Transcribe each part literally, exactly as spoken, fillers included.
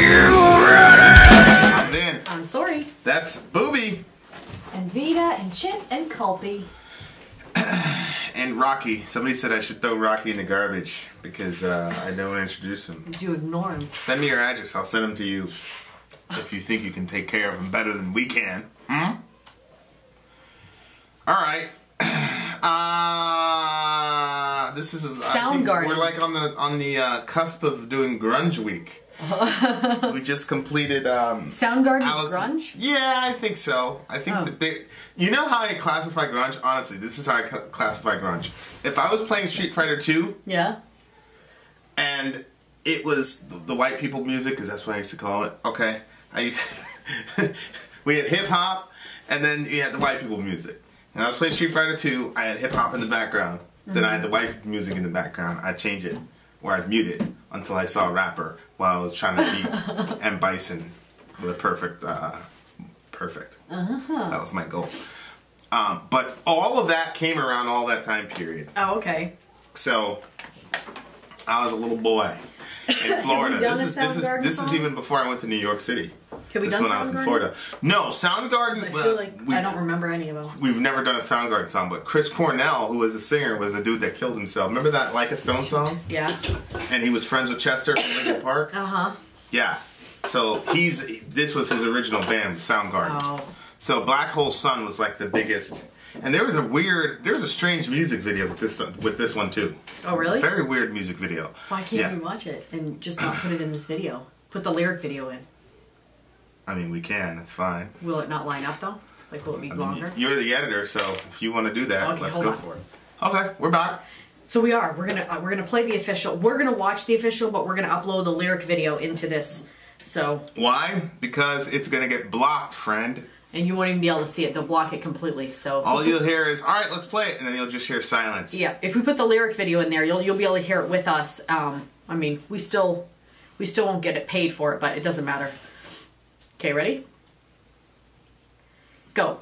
I'm Vin. I'm sorry. That's Booby. And Vita and Chip and Culpy. And Rocky. Somebody said I should throw Rocky in the garbage because uh, I don't introduce him. Did you ignore him? Send me your address. I'll send him to you if you think you can take care of him better than we can. Hmm? Alright. Uh, this is Soundgarden. We're like on the on the uh, cusp of doing Grunge Week. We just completed um, Soundgarden's grunge? Yeah, I think so. I think oh. that they. You know how I classify grunge? Honestly, this is how I classify grunge. If I was playing Street Fighter two, yeah, and it was the, the white people music, because that's what I used to call it. Okay, I used to, we had hip hop, and then you had the white people music. And I was playing Street Fighter two. I had hip hop in the background. Mm-hmm. Then I had the white music in the background. I'd change it, or I'd mute it until I saw a rapper while I was trying to beat M. Bison with a perfect, uh, perfect. Uh-huh. That was my goal. Um, but all of that came around all that time period. Oh, okay. So I was a little boy in Florida. this is this is this song? is even before I went to New York City. Have we this done is when I was in Soundgarden? Florida. No, Soundgarden. I feel like I don't remember any of them. We've never done a Soundgarden song, but Chris Cornell, who was a singer, was the dude that killed himself. Remember that Like a Stone song? Yeah. And he was friends with Chester from Linkin Park. Uh huh. Yeah. So he's this was his original band, Soundgarden. Oh. So Black Hole Sun was like the biggest. And there was a weird, there was a strange music video with this with this one too. Oh really? Very weird music video. Why can't yeah. we watch it and just not put it in this video? Put the lyric video in. I mean, we can. It's fine. Will it not line up though? Like, will it be I mean, longer? You're the editor, so if you want to do that, Okay, let's hold go on. for it. Okay, we're back. So we are. We're gonna uh, we're gonna play the official. We're gonna watch the official, but we're gonna upload the lyric video into this. So. Why? Because it's gonna get blocked, friend. And you won't even be able to see it. They'll block it completely. So. All you'll hear is, "All right, let's play it," and then you'll just hear silence. Yeah. If we put the lyric video in there, you'll you'll be able to hear it with us. Um. I mean, we still we still won't get it paid for it, but it doesn't matter. Okay. Ready? Go.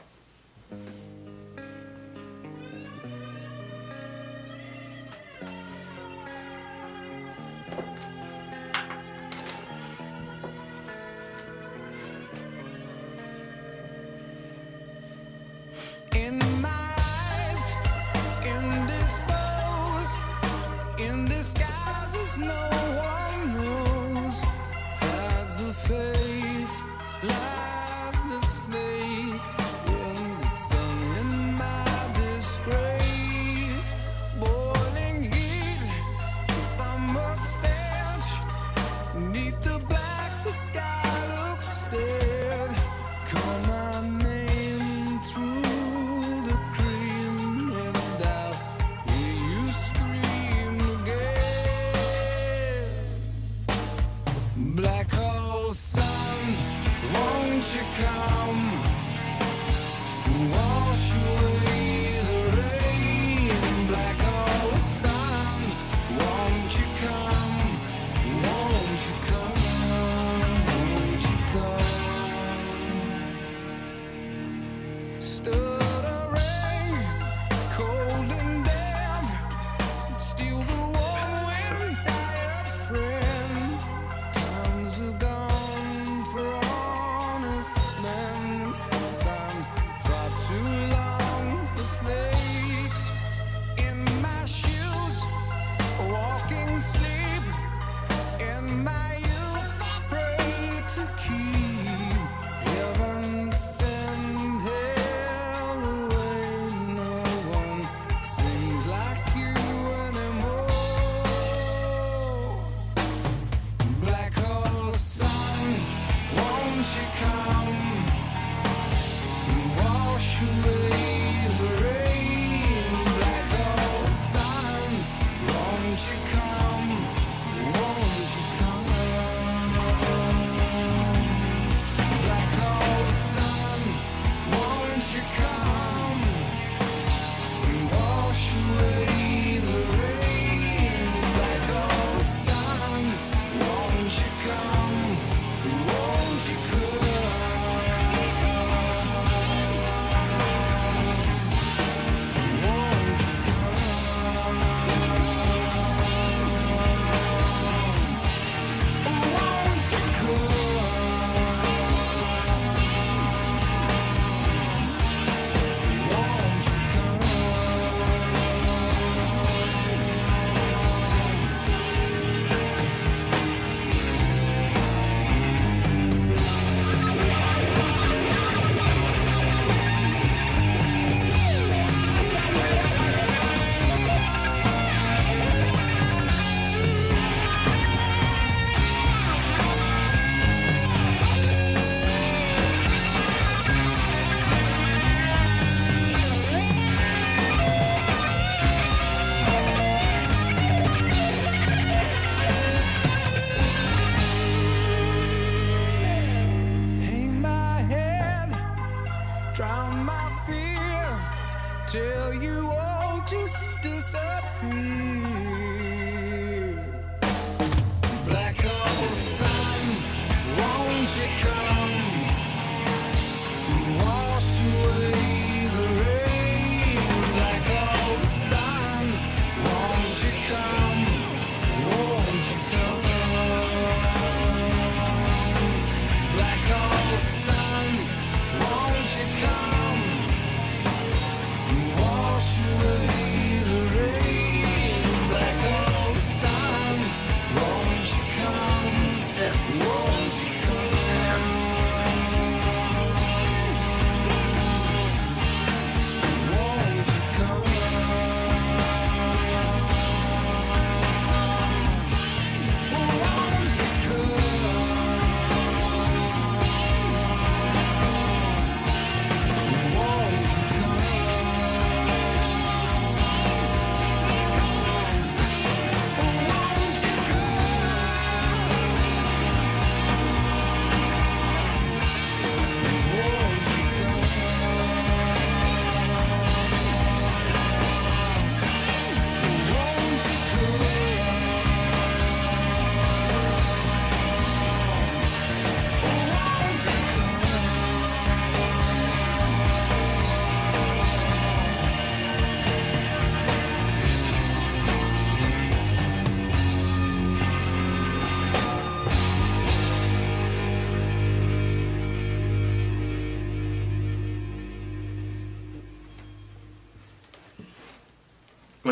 In my eyes, indisposed, in disguises no one knows, has the face, lies the snake, in the sun, in my disgrace, boiling heat, summer stench, neath the black, the sky looks dead, call my name through the cream, and I'll hear you scream again. Black hole sun, won't you come, wash away the rain. Black hole sun, won't you come, won't you come, won't you come. Stuttering, cold and damp, steal the warm wind, tired friend. Times are gone for honest men, and sometimes far too long for snakes. In my shoes, walking sleep, in my youth I pray to keep heaven send hell away. No one sings like you anymore. Black hole sun, won't you come, wash away the rain. Black hole sun, won't you come, won't you come. Black hole sun, won't you come, wash away the rain. Black hole sun, won't you come, won't you come.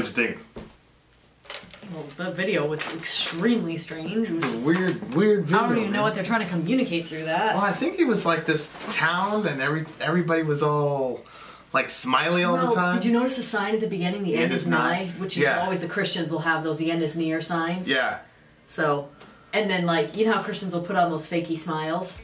What'd you think? Well, the video was extremely strange. It was just, Weird, weird video. I don't even know man. what they're trying to communicate through that. Well, I think it was like this town, and every everybody was all like smiley all Well, the time. did you notice the sign at the beginning? The, end, is nigh, which is Yeah. always the Christians will have those. The end is near signs. Yeah. So, and then like you know how Christians will put on those fakey smiles.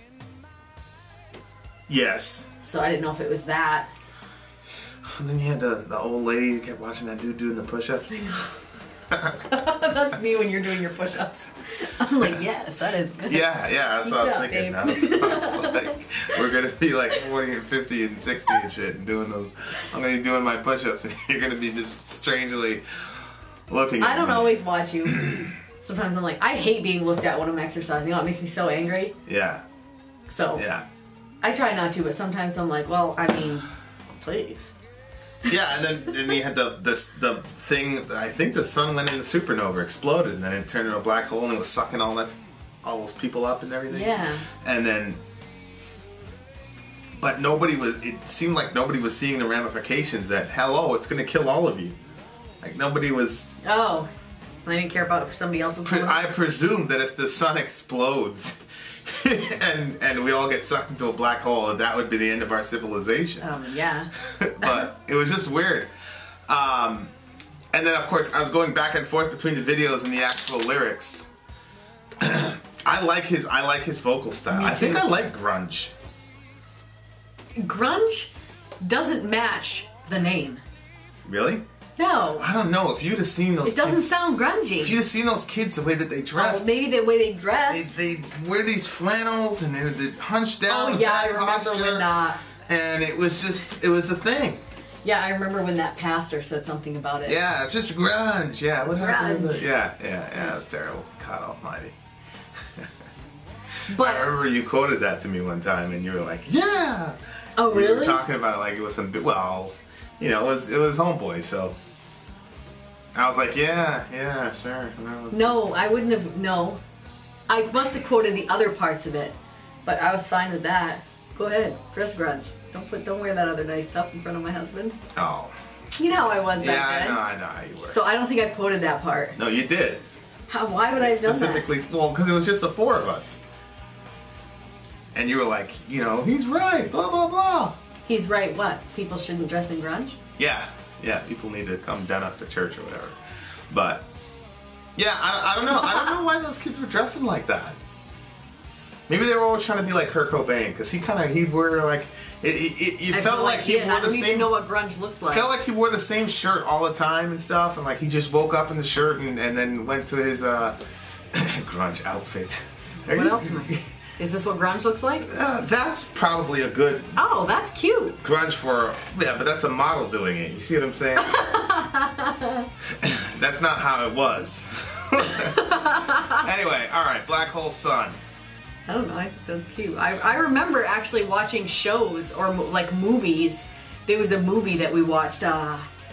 Yes. So I didn't know if it was that. And then you had the, the old lady who kept watching that dude doing the push-ups. That's me when you're doing your push-ups. I'm like, yes, that is good. Yeah, yeah, that's what I was Keep it thinking. up, I was, I was like, we're gonna be like forty and fifty and sixty and shit and doing those. I'm gonna be doing my push-ups and you're gonna be just strangely looking at I don't me. always watch you. Sometimes I'm like, I hate being looked at when I'm exercising. You know, it makes me so angry. Yeah, So yeah. I try not to, but sometimes I'm like, well, I mean, please. Yeah, and then and he had the this the thing. I think the sun went into supernova, exploded, and then it turned into a black hole, and it was sucking all that, all those people up and everything. Yeah. And then, but nobody was. It seemed like nobody was seeing the ramifications. That hello, it's going to kill all of you. Like nobody was. Oh, I didn't care about if somebody else was Pre- doing I it. presume that if the sun explodes, and and we all get sucked into a black hole, that that would be the end of our civilization. Um, yeah. But it was just weird. Um, and then, of course, I was going back and forth between the videos and the actual lyrics. I like his I like his vocal style. Me I think too. I like grunge. Grunge doesn't match the name. Really? No. I don't know. If you'd have seen those It doesn't kids, sound grungy. if you'd have seen those kids, the way that they Oh, dressed, maybe the way they they, dress. they wear these flannels and they're, they're hunched down. Oh with yeah, I bad remember posture, when. Uh, and it was just, it was a thing. yeah, I remember when that pastor said something about it. Yeah, it's just grunge. Yeah, what happened to Grunge. the, Yeah, yeah, yeah, it's terrible. God almighty. I But remember you quoted that to me one time, and you were like, "Yeah." oh We were really? talking about it like it was some bi- well, you know, it was it was Homeboy, so I was like, "Yeah, yeah, sure." Well, let's No, I wouldn't have. No, I must have quoted the other parts of it, but I was fine with that. Go ahead, dress grunge. Don't put, don't wear that other nice stuff in front of my husband. just- Oh, You know how I was back yeah, I then. know, I know how you were. So I don't think I quoted that part. no, you did How? Why would I have done that? specifically. Well, because it was just the four of us, and you were like, you know, he's right. Blah blah blah. He's right. What? People shouldn't dress in grunge. Yeah, yeah. People need to come down up to church or whatever. But yeah, I, I don't know. I don't know why those kids were dressing like that. Maybe they were all trying to be like Kurt Cobain, because he kind of he wore like it. it, it you I felt feel like he did. wore I the don't even same. know what grunge looks like. Felt like he wore the same shirt all the time and stuff, and like he just woke up in the shirt and, and then went to his uh, grunge outfit. What else am I? Is this what grunge looks like? Uh, that's probably a good Oh, that's cute. grunge for yeah, but that's a model doing it. You see what I'm saying? That's not how it was. Anyway, all right, Black Hole Sun. I don't know. I think that's cute. I, I remember actually watching shows or mo- like movies. There was a movie that we watched. Uh,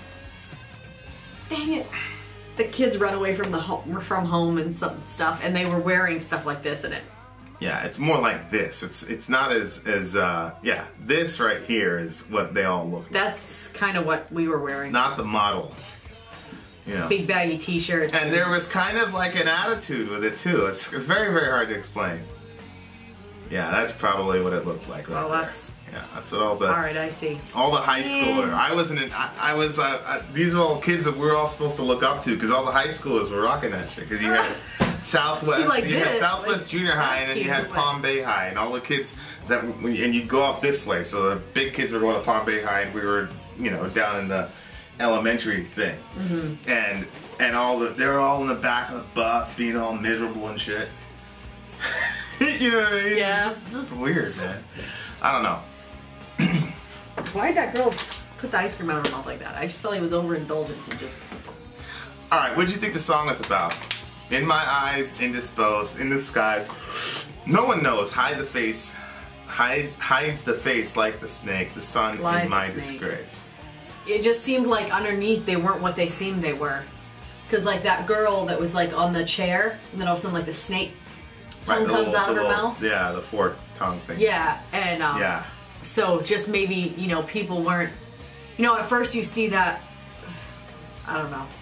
dang it! The kids run away from the home, from home and some stuff, and they were wearing stuff like this in it. Yeah, it's more like this. It's it's not as as uh yeah. This right here is what they all look like. That's kind of what we were wearing. Not the model. You know. Big baggy t-shirts. And there was kind of like an attitude with it too. It's very very hard to explain. Yeah, that's probably what it looked like right Well, there. that's- Yeah, that's what all the All right, I see. all the high schooler. I wasn't. In, I, I was. Uh, uh, these are all kids that we're all supposed to look up to because all the high schoolers were rocking that shit. Because you had Southwest, See, like you had this, Southwest like, Junior High, and then you that's had cute, Palm Bay High, and all the kids that. And you'd go up this way, so the big kids were going to Palm Bay High, and we were, you know, down in the elementary thing. Mm-hmm. And and all the they were all in the back of the bus, being all miserable and shit. You know what I mean? Yeah. Just, just weird, man. I don't know. Why did that girl put the ice cream out of her mouth like that? I just felt like it was overindulgence and just. All right, what did you think the song was about? In my eyes, indisposed, in the skies. No one knows. Hide the face. Hide hides the face like the snake. The sun Lies in the my snake. disgrace. It just seemed like underneath they weren't what they seemed they were. Cause like that girl that was like on the chair, and then all of a sudden like the snake tongue the comes little- out of the her little- mouth. Yeah, the fork tongue thing. Yeah, and um, Yeah. so just maybe you know people weren't. You know, at first you see that. I don't know.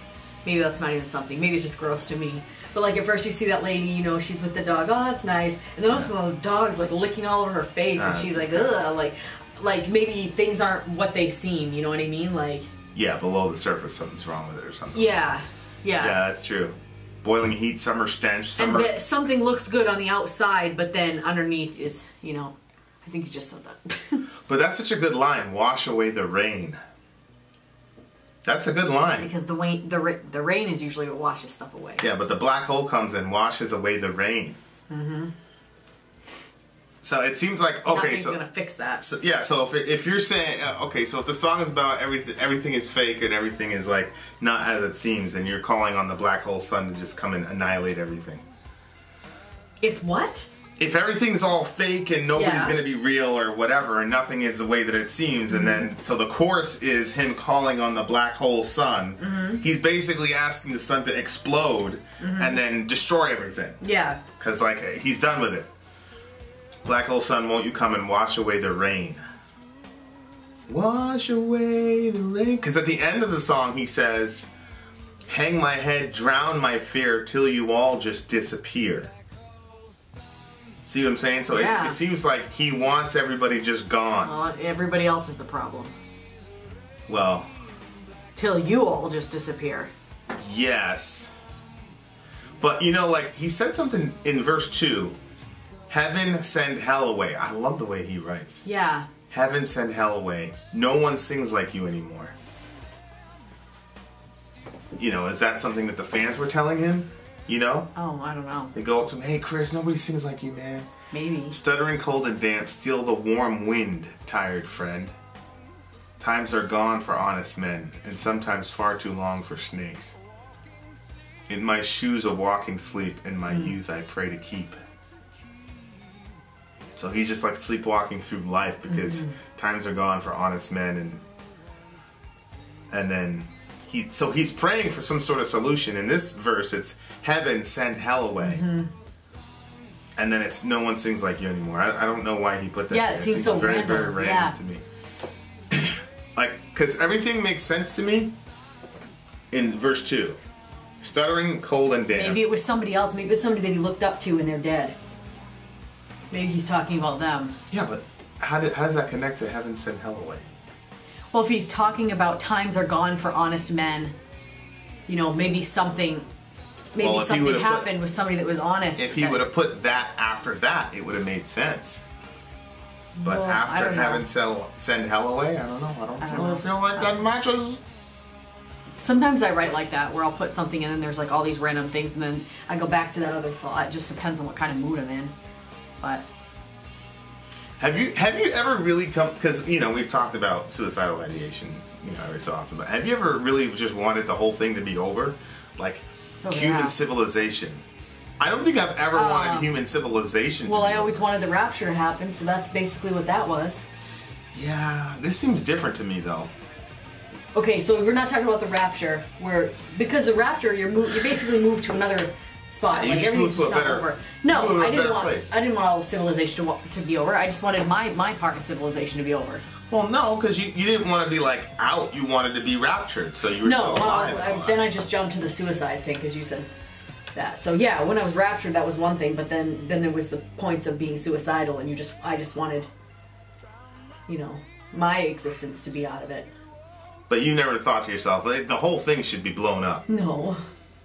maybe that's not even something. Maybe it's just gross to me. But like at first you see that lady, you know, she's with the dog. Oh, that's nice. And then all of a sudden the dog's like licking all over her face, Ah, and she's that's like, disgusting. ugh, like, like maybe things aren't what they seem. You know what I mean? Like, Yeah, below the surface, something's wrong with it or something. yeah, yeah. Yeah, that's true. Boiling heat, summer stench, And summer. that something looks good on the outside, but then underneath is, you know, I think you just said that. But that's such a good line. Wash away the rain. That's a good line. Because the rain, the ra- the rain is usually what washes stuff away. Yeah, but the black hole comes and washes away the rain. Mm-hmm. So it seems like okay. Nothing's So, gonna fix that. so yeah. So if if you're saying uh, okay, so if the song is about everything, everything is fake and everything is like not as it seems, then you're calling on the black hole sun to just come and annihilate everything. If what? If everything's all fake and nobody's Yeah. going to be real or whatever, and nothing is the way that it seems, and then so the chorus is him calling on the black hole sun. Mm-hmm. He's basically asking the sun to explode and then destroy everything Yeah. because like he's done with it. Black hole sun, won't you come and wash away the rain? Wash away the rain. Because at the end of the song he says, "Hang my head, drown my fear, till you all just disappear." See what I'm saying? So Yeah. it's, it seems like he wants everybody just gone. Well, everybody else is the problem. Well, Till you all just disappear. yes. But you know, like he said something in verse two. Heaven send hell away. I love the way he writes. Yeah. Heaven send hell away. No one sings like you anymore. You know, is that something that the fans were telling him? You know? Oh, I don't know. They go up to him, "Hey Chris, nobody sings like you, man. Maybe. Stuttering cold and damp, steal the warm wind, tired friend. Times are gone for honest men, and sometimes far too long for snakes. In my shoes a walking sleep, in my youth I pray to keep." So he's just like sleepwalking through life because times are gone for honest men, and and then he so he's praying for some sort of solution. In this verse, it's heaven send hell away. And then it's no one sings like you anymore. I, I don't know why he put that Yeah, there. it seems so very, random. very random Yeah. to me. Like, because everything makes sense to me in verse two. Stuttering, cold, and damp. Maybe it was somebody else. Maybe it was somebody that he looked up to and they're dead. Maybe he's talking about them. Yeah, but how, did, how does that connect to heaven send hell away? Well, if he's talking about times are gone for honest men, you know, maybe something, maybe Well, if he something would've put- happened with somebody that was honest. If he that- would have put that after that, it would have made sense. But Well, I after don't know. heaven sell, send hell away, I don't know. I don't, I don't really know. feel like that matches. Sometimes I write like that, where I'll put something in and there's like all these random things, and then I go back to that other thought. It just depends on what kind of mood I'm in. But Have you have you ever really come? Because you know we've talked about suicidal ideation, you know, every so often. But have you ever really just wanted the whole thing to be over, like Oh, human yeah. civilization? I don't think I've ever wanted Um, human civilization. well, to be I always over. wanted the rapture to happen, so that's basically what that was. Yeah, this seems different to me though. Okay, so we're not talking about the rapture, where because the rapture, you're move, you basically move to another spot. Yeah, you like just everything's move to a not better- over. move No, to a I didn't better want. place. I didn't want all of civilization to, wa- to be over. I just wanted my my part in civilization to be over. Well, no, because you, you didn't want to be like out. You wanted to be raptured, so you were No, still well, alive. I, then I just jumped to the suicide thing because you said that. So yeah, when I was raptured, that was one thing. But then then there was the points of being suicidal, and you just I just wanted, you know, my existence to be out of it. But you never thought to yourself, like, the whole thing should be blown up. No.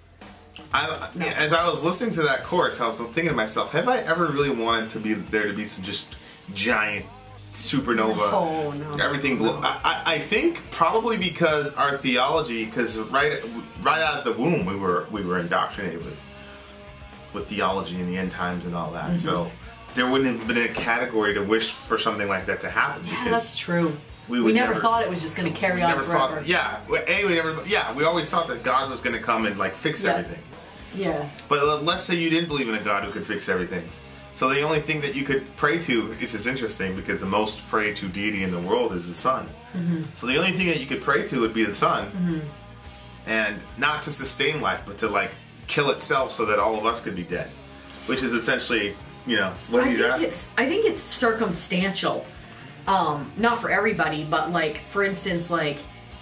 I, As I was listening to that chorus, I was thinking to myself, have I ever really wanted to be there to be some just giant supernova? Oh, no. Everything blow. I, I, I think probably because our theology, because right right out of the womb we were we were indoctrinated with with theology and the end times and all that. Mm-hmm. So there wouldn't have been a category to wish for something like that to happen. Yeah, because that's true. we We, would never, never- thought it was just going to carry We on never forever. thought, yeah. A, we never, yeah. We always thought that God was going to come and like fix Yeah. everything. Yeah. But uh, let's say you didn't believe in a God who could fix everything. So the only thing that you could pray to, which is interesting because the most prayed to deity in the world is the sun. Mm-hmm. So the only thing that you could pray to would be the sun, mm-hmm. and not to sustain life, but to like kill itself so that all of us could be dead, which is essentially, you know, what I he's think asking. it's I think it's circumstantial. Um, not for everybody, but like for instance, like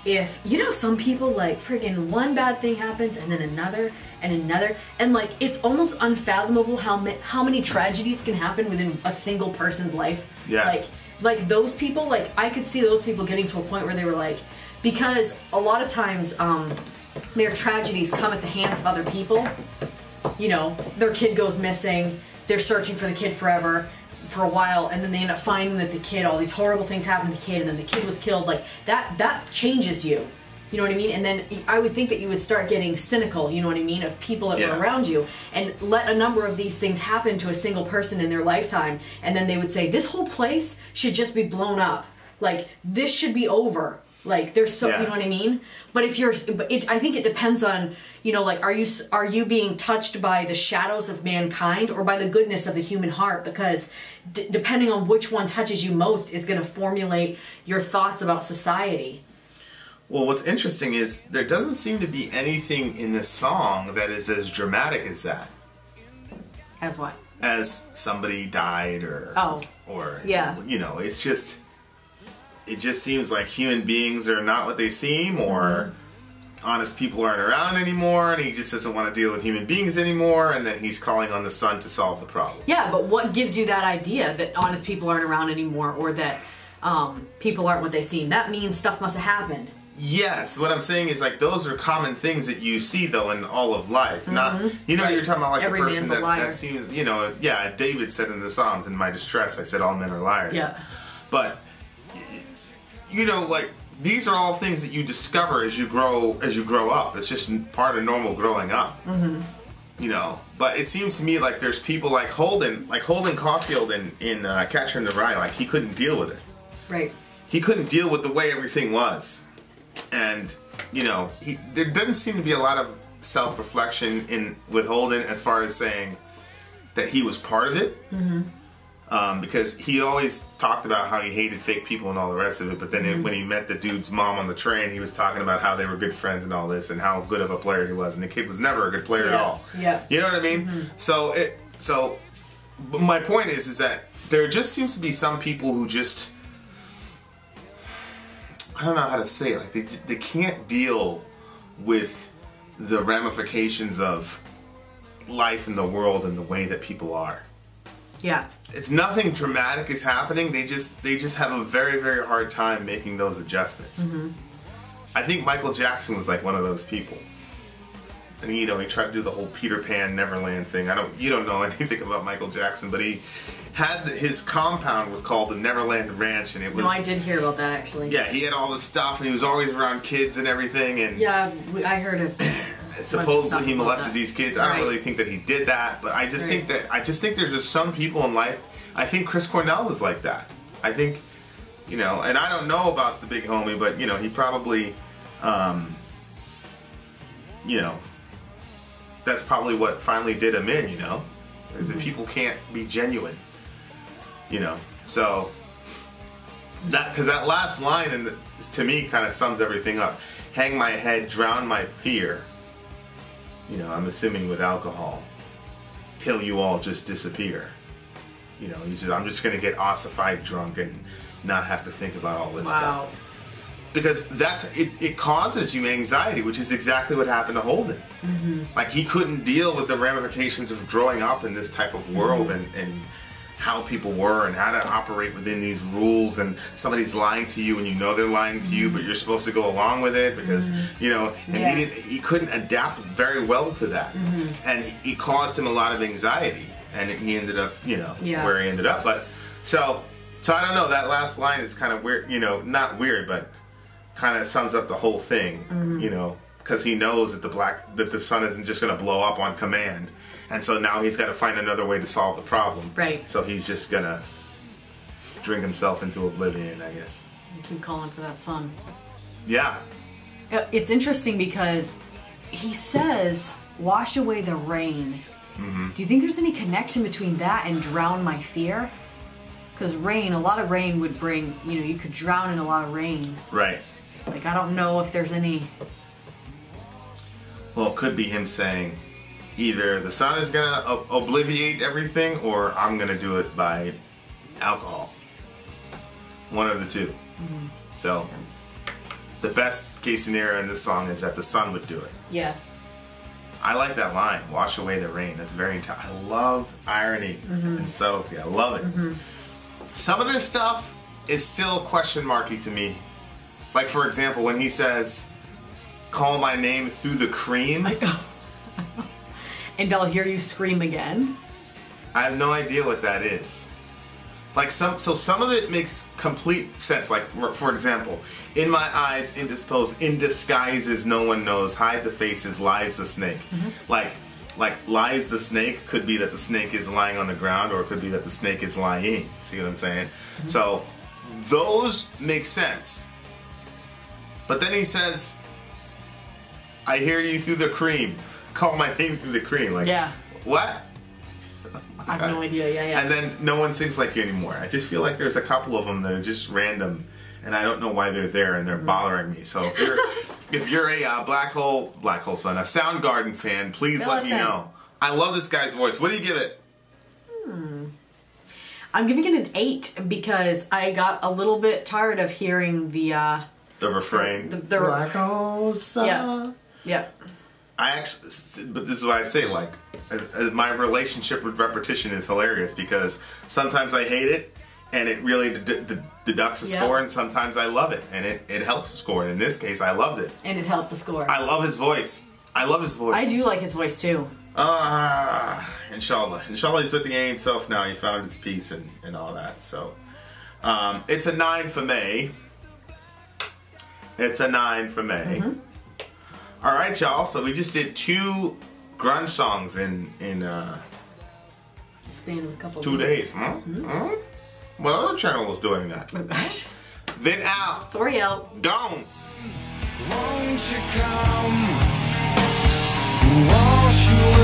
if, you know, some people, like, friggin' one bad thing happens and then another and another, and, like, it's almost unfathomable how, ma- how many tragedies can happen within a single person's life. Yeah. Like, like those people, like, I could see those people getting to a point where they were like, because a lot of times, um, their tragedies come at the hands of other people. You know, their kid goes missing, they're searching for the kid forever, for a while, and then they end up finding that the kid, all these horrible things happen to the kid, and then the kid was killed. Like, that that changes you. You know what I mean? And then I would think that you would start getting cynical, you know what I mean, of people that Yeah. were around you, and let a number of these things happen to a single person in their lifetime, and then they would say, this whole place should just be blown up. Like, this should be over. Like, there's so, Yeah. you know what I mean? But if you're, but it, I think it depends on, you know, like, are you, are you being touched by the shadows of mankind or by the goodness of the human heart? Because d- depending on which one touches you most is going to formulate your thoughts about society. Well, what's interesting is there doesn't seem to be anything in this song that is as dramatic as that. As what? As somebody died or, Oh. or, Yeah. you know, it's just, it just seems like human beings are not what they seem, or Mm-hmm. honest people aren't around anymore, and he just doesn't want to deal with human beings anymore, and then he's calling on the sun to solve the problem. Yeah, but what gives you that idea that honest people aren't around anymore, or that um, people aren't what they seem? That means stuff must have happened. Yes, what I'm saying is, like, those are common things that you see, though, in all of life. Not, you know, Right. you're talking about, like, Every a person man's a that, liar. that seems, you know, yeah, David said in the Psalms, in my distress, I said all men are liars. Yeah. But, you know, like, these are all things that you discover as you grow, as you grow up. It's just part of normal growing up. Mm-hmm. You know, but it seems to me like there's people like Holden, like Holden Caulfield in, in uh, Catcher in the Rye, like, he couldn't deal with it. Right. He couldn't deal with the way everything was. And, you know, he, there doesn't seem to be a lot of self-reflection in with Holden as far as saying that he was part of it. Mm-hmm. Um, because he always talked about how he hated fake people and all the rest of it, but then Mm-hmm. it, when he met the dude's mom on the train, he was talking about how they were good friends and all this, and how good of a player he was, and the kid was never a good player at Yeah. all. Yeah. You know what I mean? Mm-hmm. So it, so, but my point is, is that there just seems to be some people who just, I don't know how to say it, like they they can't deal with the ramifications of life in the world and the way that people are. Yeah. It's nothing dramatic is happening. They just they just have a very very hard time making those adjustments. Mm-hmm. I think Michael Jackson was like one of those people. And you know, he tried to do the whole Peter Pan Neverland thing. I don't you don't know anything about Michael Jackson, but he had the, his compound was called the Neverland Ranch, and it was No, I did hear about that, actually. yeah, he had all this stuff, and he was always around kids and everything, and Yeah, we- I heard of supposedly stuff he about molested that. these kids. I Right. don't really think that he did that, but I just Right. think that I just think there's just some people in life. I think Chris Cornell was like that. I think, you know, and I don't know about the big homie, but you know, he probably, um, you know, that's probably what finally did him in. You know, is that people can't be genuine. You know, so that because that last line and to me kind of sums everything up. Hang my head, drown my fear. You know, I'm assuming with alcohol, till you all just disappear. You know, he said, I'm just gonna get ossified drunk and not have to think about all this Wow. stuff. Because that it, it causes you anxiety, which is exactly what happened to Holden. Mm-hmm. Like he couldn't deal with the ramifications of growing up in this type of world and, and how people were and how to operate within these rules, and somebody's lying to you and you know they're lying to you, but you're supposed to go along with it because you know, and Yeah. he didn't he couldn't adapt very well to that. And he, it caused him a lot of anxiety, and he ended up, you know, Yeah. where he ended up. But so so I don't know, that last line is kind of weird, you know, not weird, but kind of sums up the whole thing, you know, because he knows that the black that the sun isn't just going to blow up on command, and so now he's got to find another way to solve the problem. Right. So he's just gonna drink himself into oblivion, I guess. You keep calling for that sun. Yeah. Uh, It's interesting because he says, wash away the rain. Mm-hmm. Do you think there's any connection between that and drown my fear? Because rain, a lot of rain would bring, you know, you could drown in a lot of rain. Right. Like, I don't know if there's any... Well, it could be him saying, either the sun is gonna ob- obliviate everything, or I'm gonna do it by alcohol. One of the two. So, the best case scenario in this song is that the sun would do it. Yeah. I like that line, wash away the rain. That's very, inte- I love irony mm-hmm. and subtlety. I love it. Mm-hmm. Some of this stuff is still question marky to me. Like, for example, when he says, call my name through the cream. And I'll hear you scream again. I have no idea what that is. Like some, so some of it makes complete sense. Like, for example, in my eyes, indisposed, in disguises, no one knows. Hide the faces, lies the snake. Mm-hmm. Like, like lies the snake could be that the snake is lying on the ground, or it could be that the snake is lying. See what I'm saying? Mm-hmm. So those make sense. But then he says, "I hear you through the cream. Call my name through the cream." Like, yeah. What? I have no idea, yeah, yeah. And then no one sings like you anymore. I just feel like there's a couple of them that are just random, and I don't know why they're there, and they're mm-hmm. bothering me. So if you're if you're a uh, Black Hole, Black Hole Sun, a Soundgarden fan, please Fill let me in. know. I love this guy's voice. What do you give it? Hmm. I'm giving it an eight because I got a little bit tired of hearing the uh, the refrain. The, the, the Black Hole Sun. Yeah. Yeah. I actually, but this is why I say, like, uh, my relationship with repetition is hilarious because sometimes I hate it and it really d- d- deducts a yep. score, and sometimes I love it and it, it helps the score. And in this case, I loved it. And it helped the score. I love his voice. I love his voice. I do like his voice too. Ah, uh, inshallah. Inshallah, he's with the Ein Sof now. He found his peace and, and all that. So, um, it's a nine for May. It's a nine for May. Mm-hmm. All right, y'all. So we just did two grunge songs in in uh, span of a couple two days. days. Huh? Mm-hmm. Hmm? What other channel is doing that? Vin out. Sorry, out. Gone. Won't you come? Wash away